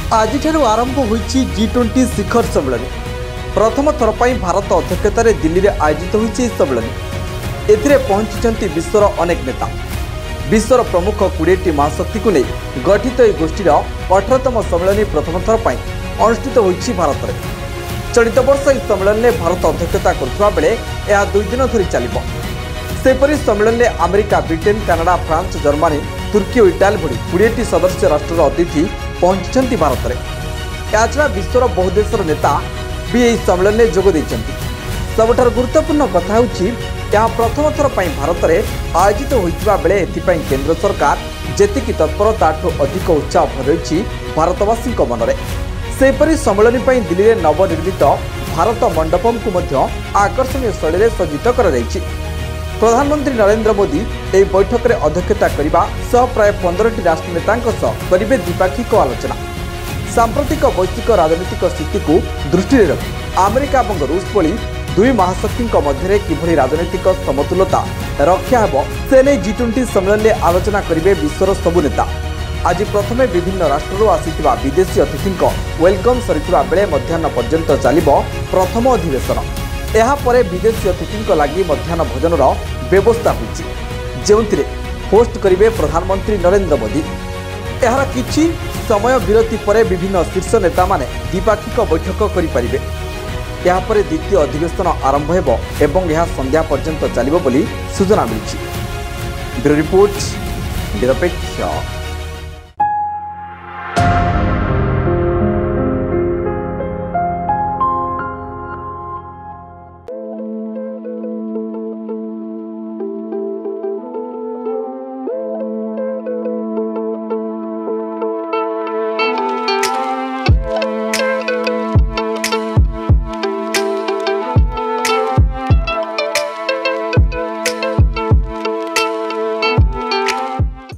आज आरंभ होईछि G20 शिखर सम्मेलन। प्रथम थर पर भारत अध्यक्षतार दिल्ली में आयोजित होईछि सम्मेलन। एथिरे पहुंची विश्वर अनेक नेता। विश्वर प्रमुख 20टी महाशक्ति को नहीं गठित यह गोष्ठीर 18तम सम्मेलन प्रथम थर पर अनुष्ठित होईछि भारत में। चलित वर्ष इस सम्मेलन में भारत अध्यक्षता करुवा बेले यह 2 दिन धरी चलिबो। सेपरि सम्मेलन में America, Britain, Canada, France, Germany, तुर्की और इटाली भली 20टी सदस्य राष्ट्र अतिथि पहुंची भारत में। याछड़ा विश्वर बहु देशर नेता भी यह सम्मेलन में जोग देइछन्ति। सबुठार गुरुत्वपूर्ण कथा होछि यह प्रथम थर पर भारत में आयोजित होइतिबा बेले एथिपई केंद्र सरकार जेतिकी तत्पर ताठू अधिक उत्साह भर रही भारतवासी मनरे। सेपरि सम्मेलन पर दिल्ली में नवनिर्मित भारत मंडपम को मध्य आकर्षणीय शैली में सज्जित करा जायछि। प्रधानमंत्री नरेंद्र मोदी यह बैठक में अध्यक्षता करने सह प्राय 15टी राष्ट्र नेतांक सह करिबे द्विपाक्षिक आलोचना। सांप्रतिक वैश्विक राजनीतिक स्थिति को दृष्टि रखी अमेरिका और रूस भली दुई महाशक्ति मध्य किभली राजनीतिक समतुलता रक्षा हेब से नहीं G20 सम्मेलन में आलोचना करेंगे विश्वर सबु नेता। आज प्रथमे विभिन्न राष्ट्र आसीथिबा विदेशी अतिथि वेलकम सरीथिबा बेले मध्याह्न पर्यंत चलिबो प्रथम अधिवेशन। यहाँ पर विदेशी अतिथि लगी मध्याह्न भोजन व्यवस्था होती जो होस्ट करेंगे प्रधानमंत्री नरेंद्र मोदी। यार किछि समय विरति पर विभिन्न शीर्ष नेता माने द्विपाक्षिक बैठक करें। यहाँ पर द्वितीय अधिवेशन आरंभ हेबो एवं यह संध्या पर्यंत चलिबो बोली सूचना मिली। ब्यूरो रिपोर्ट निरपेक्ष।